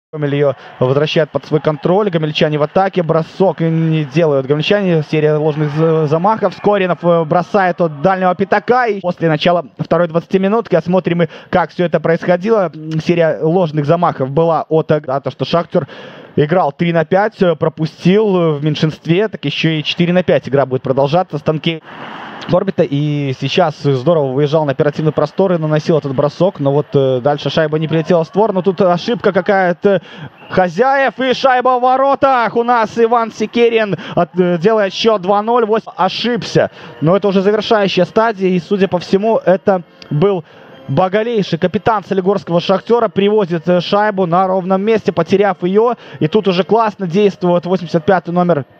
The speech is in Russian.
Гомель ее возвращает под свой контроль. Гомельчане в атаке. Бросок не делают гомельчане. Серия ложных замахов. Скоринов бросает от дальнего пятака. И после начала второй 20-минутки осмотрим мы, как все это происходило. Серия ложных замахов была от то, что Шахтер играл 3 на 5, пропустил в меньшинстве. Так еще и 4 на 5 игра будет продолжаться. Станки Корбита, и сейчас здорово выезжал на оперативный простор и наносил этот бросок, но вот дальше шайба не прилетела в створ, но тут ошибка какая-то хозяев, и шайба в воротах. У нас Иван Секерин делает счет 2-0, ошибся, но это уже завершающая стадия, и судя по всему это был Боголейший, капитан солигорского Шахтера, привозит шайбу на ровном месте, потеряв ее, и тут уже классно действует 85-й номер